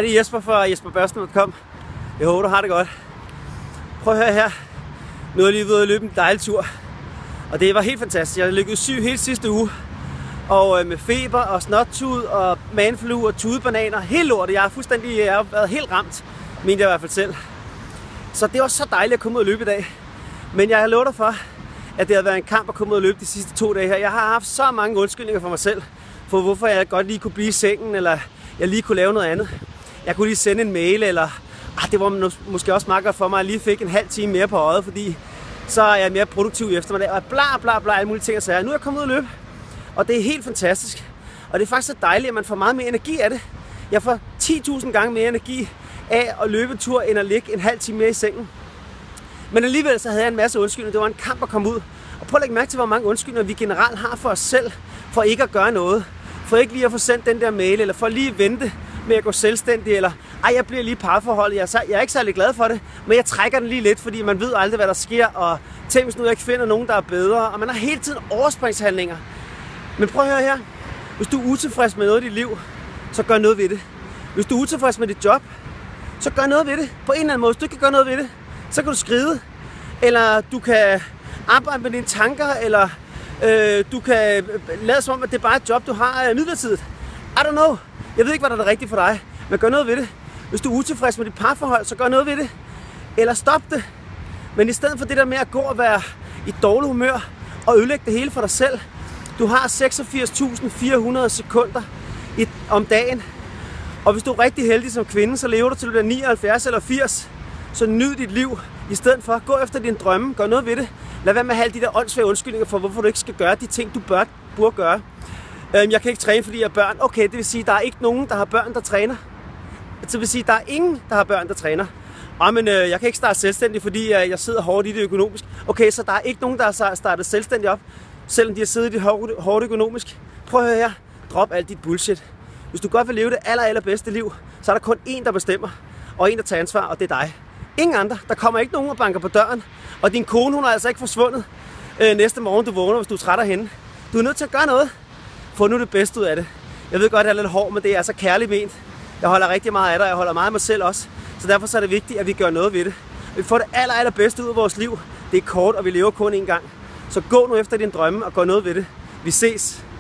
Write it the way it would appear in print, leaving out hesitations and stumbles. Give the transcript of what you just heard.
Det er Jesper fra jesperbørsten.com. Jeg håber, du har det godt. Prøv at høre her. Nu er jeg lige ved at løbe en dejlig tur. Og det var helt fantastisk. Jeg lykkedes syg hele sidste uge. Og med feber og snottud og manflu og tudebananer. Helt lortet. Jeg har været helt ramt. Mente jeg i hvert fald selv. Så det var så dejligt at komme ud og løbe i dag. Men jeg har lovet dig for, at det har været en kamp at komme ud og løbe de sidste 2 dage her. Jeg har haft så mange undskyldninger for mig selv. For hvorfor jeg godt lige kunne blive i sengen, eller jeg lige kunne lave noget andet. Jeg kunne lige sende en mail, eller det var måske også meget godt for mig, at jeg lige fik en halv time mere på øjet, fordi så er jeg mere produktiv i eftermiddag, og bla, alle mulige ting og sager. Nu er jeg kommet ud og løbe, og det er helt fantastisk. Og det er faktisk så dejligt, at man får meget mere energi af det. Jeg får 10.000 gange mere energi af at løbe en tur, end at ligge en halv time mere i sengen. Men alligevel så havde jeg en masse undskyldninger. Det var en kamp at komme ud. Og prøv at lægge mærke til, hvor mange undskyldninger vi generelt har for os selv, for ikke at gøre noget. For ikke lige at få sendt den der mail, eller for lige at vente med at gå selvstændig, eller jeg bliver lige parforholdet. Jeg er ikke særlig glad for det, men jeg trækker den lige lidt, fordi man ved aldrig, hvad der sker, og tænk, hvis nu jeg ikke finder nogen, der er bedre, og man har hele tiden overspringshandlinger. Men prøv at høre her. Hvis du er utilfreds med noget i dit liv, så gør noget ved det. Hvis du er utilfreds med dit job, så gør noget ved det. På en eller anden måde, hvis du ikke kan gøre noget ved det, så kan du skride, eller du kan arbejde med dine tanker, eller du kan lade som om, at det er bare et job, du har midlertidigt. I don't know. Jeg ved ikke, hvad der er rigtigt for dig, men gør noget ved det. Hvis du er utilfreds med dit parforhold, så gør noget ved det. Eller stop det. Men i stedet for det der med at gå og være i dårlig humør og ødelægge det hele for dig selv. Du har 86.400 sekunder om dagen. Og hvis du er rigtig heldig som kvinde, så lever du til du bliver 79 eller 80. Så nyd dit liv. I stedet for, gå efter dine drømme. Gør noget ved det. Lad være med at have alle de der åndssvage undskyldninger for, hvorfor du ikke skal gøre de ting, du burde gøre. Jeg kan ikke træne, fordi jeg er børn. Okay, det vil sige, at der er ikke nogen, der har børn, der træner. Det vil sige, at der er ingen, der har børn, der træner. Men jeg kan ikke starte selvstændig, fordi jeg sidder hårdt i det økonomisk. Okay, så der er ikke nogen, der har startet selvstændig op, selvom de har siddet i det hårdt økonomisk. Prøv at høre her. Drop alt dit bullshit. Hvis du godt vil leve det allerbedste liv, så er der kun én, der bestemmer, og en, der tager ansvar, og det er dig. Ingen andre. Der kommer ikke nogen og banker på døren. Og din kone, hun er altså ikke forsvundet næste morgen, du vågner, hvis du er træt af hende. Du er nødt til at gøre noget. Få nu det bedste ud af det. Jeg ved godt, at jeg er lidt hård, men det er altså kærligt ment. Jeg holder rigtig meget af dig, og jeg holder meget af mig selv også. Så derfor så er det vigtigt, at vi gør noget ved det. Vi får det allerbedste ud af vores liv. Det er kort, og vi lever kun én gang. Så gå nu efter din drømme og gør noget ved det. Vi ses.